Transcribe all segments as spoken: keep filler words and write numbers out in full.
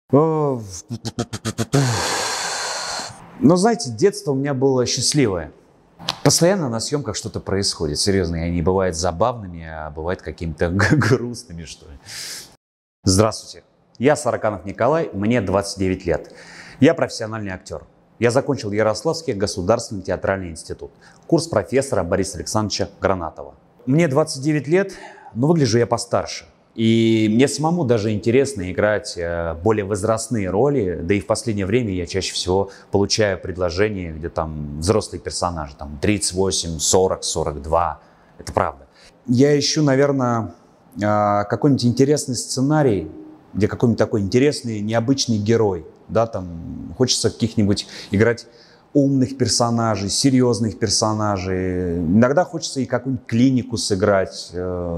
Ну, знаете, детство у меня было счастливое. Постоянно на съемках что-то происходит. Серьезно, и они бывают забавными, а бывают какими-то грустными, что ли. Здравствуйте. Я Сараканов Николай, мне двадцать девять лет. Я профессиональный актер. Я закончил Ярославский государственный театральный институт. Курс профессора Бориса Александровича Гранатова. Мне двадцать девять лет, но выгляжу я постарше. И мне самому даже интересно играть более возрастные роли, да и в последнее время я чаще всего получаю предложения, где там взрослые персонажи, там тридцать восемь, сорок, сорок два, это правда. Я ищу, наверное, какой-нибудь интересный сценарий, где какой-нибудь такой интересный, необычный герой, да, там хочется каких-нибудь играть умных персонажей, серьезных персонажей. Иногда хочется и какую-нибудь клинику сыграть.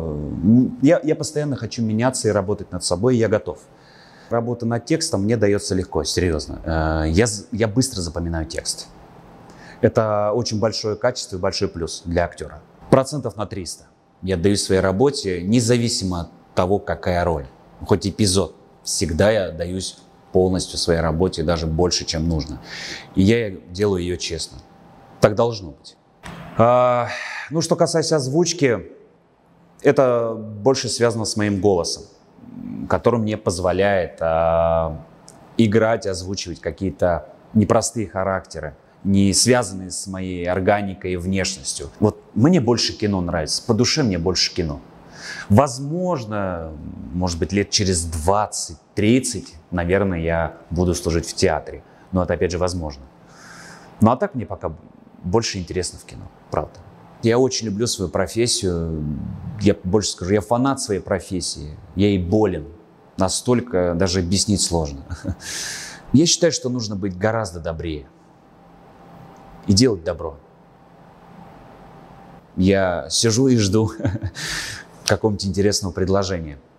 Я, я постоянно хочу меняться и работать над собой, и я готов. Работа над текстом мне дается легко, серьезно. Я, я быстро запоминаю текст. Это очень большое качество и большой плюс для актера. Процентов на триста я даю своей работе, независимо от того, какая роль. Хоть эпизод. Всегда я даюсь полностью своей работе, даже больше, чем нужно. И я делаю ее честно. Так должно быть. А, ну, что касается озвучки, это больше связано с моим голосом, который мне позволяет а, играть, озвучивать какие-то непростые характеры, не связанные с моей органикой и внешностью. Вот мне больше кино нравится, по душе мне больше кино. Возможно, может быть, лет через двадцать-тридцать, наверное, я буду служить в театре. Но это, опять же, возможно. Ну, а так мне пока больше интересно в кино, правда. Я очень люблю свою профессию. Я больше скажу, я фанат своей профессии. Я ей болен. Настолько даже объяснить сложно. Я считаю, что нужно быть гораздо добрее. И делать добро. Я сижу и жду какого-нибудь интересного предложения.